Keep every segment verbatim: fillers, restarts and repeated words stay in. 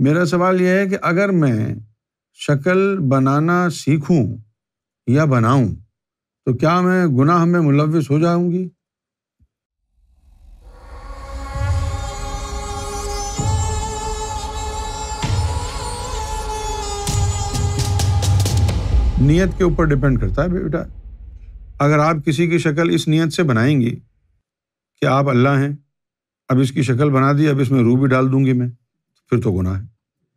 میرا سوال یہ ہے کہ اگر میں شکل بنانا سیکھوں یا بناؤں تو کیا میں گناہ میں ملوث ہو جاؤں گی؟ نیت کے اوپر ڈیپینڈ کرتا ہے بیٹا. اگر آپ کسی کی شکل اس نیت سے بنائیں گی کہ آپ اللہ ہیں، اب اس کی شکل بنا دی، اب اس میں روح بھی ڈال دوں گی میں، پھر تو گناہ ہے.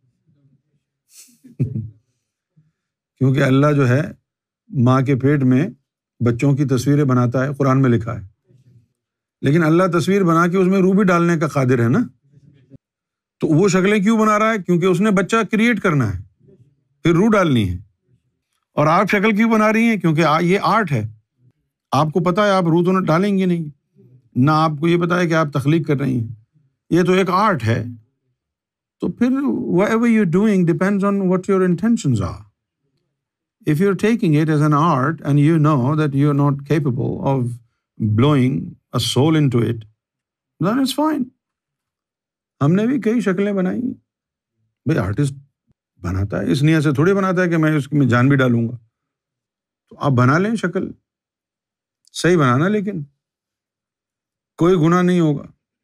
کیونکہ اللہ جو ہے ماں کے پیٹ میں بچوں کی تصویریں بناتا ہے، قرآن میں لکھا ہے، لیکن اللہ تصویر بنا کے اس میں روح بھی ڈالنے کا قادر ہے نا. تو وہ شکلیں کیوں بنا رہا ہے؟ کیونکہ اس نے بچہ کریٹ کرنا ہے، پھر روح ڈالنی ہے. اور آپ شکل کیوں بنا رہی ہیں؟ کیونکہ یہ آرٹ ہے. آپ کو پتا ہے آپ روح تو ڈالیں گی نہیں، نہ آپ کو یہ پتا ہے کہ آپ تخلیق کر رہی ہیں، یہ تو ایک آرٹ ہے. تو پھر whatever you're doing depends on what your intentions are. If you're taking it as an art and you know that you're not capable of blowing a soul into it, then it's fine. ہم نے بھی کئی شکلیں بنائی ہیں. بھائی artist بناتا ہے اس نیت سے تھوڑی بناتا ہے کہ میں اس میں جان بھی ڈالوں گا. تو آپ بنا لیں شکل، صحیح بنانا، لیکن کوئی گناہ نہیں ہوگا.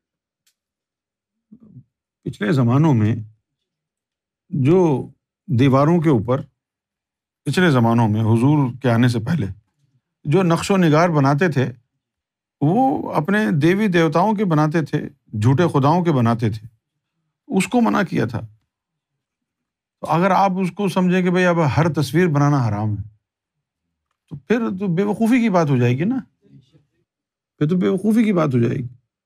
پچھلے زمانوں میں جو دیواروں کے اوپر، پچھلے زمانوں میں حضور کے آنے سے پہلے جو نقش و نگار بناتے تھے وہ اپنے دیوی دیوتاؤں کے بناتے تھے، جھوٹے خداؤں کے بناتے تھے. اس کو منع کیا تھا. تو اگر آپ اس کو سمجھیں کہ بھئی اب ہر تصویر بنانا حرام ہے تو پھر تو بے وقوفی کی بات ہو جائے گی نا، پھر تو بے وقوفی کی بات ہو جائے گی.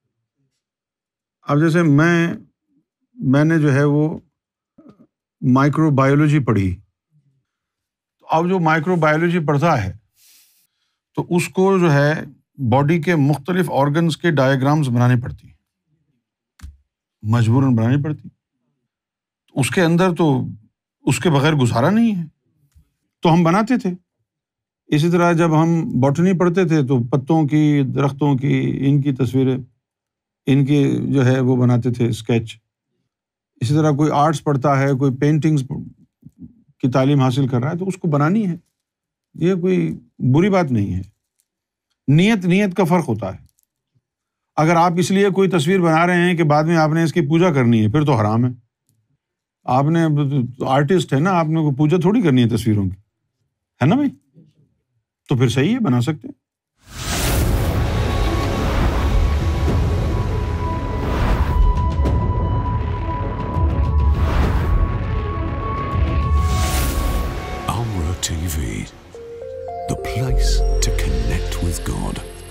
اب جیسے میں میں نے جو ہے وہ مائکرو بایولوجی پڑھی، تو اب جو مائکرو بایولوجی پڑھتا ہے تو اس کو جو ہے باڈی کے مختلف آرگنز کے ڈائیگرامز بنانی پڑتی، مجبوراً بنانی پڑتی. اس کے اندر تو اس کے بغیر گزارا نہیں ہے، تو ہم بناتے تھے. اسی طرح جب ہم باٹنی پڑھتے تھے تو پتوں کی، درختوں کی، ان کی تصویریں، ان کی جو ہے وہ بناتے تھے اسکیچ. اسی طرح کوئی آرٹس پڑھتا ہے، کوئی پینٹنگز کی تعلیم حاصل کر رہا ہے تو اس کو بنانی ہے. یہ کوئی بری بات نہیں ہے. نیت نیت کا فرق ہوتا ہے. اگر آپ اس لیے کوئی تصویر بنا رہے ہیں کہ بعد میں آپ نے اس کی پوجا کرنی ہے، پھر تو حرام ہے. آپ نے آرٹسٹ ہے نا، آپ نے کوئی پوجا تھوڑی کرنی ہے تصویروں کی، ہے نا بھائی؟ تو پھر صحیح ہے، بنا سکتے ہیں. Amra T V, the place to connect with God.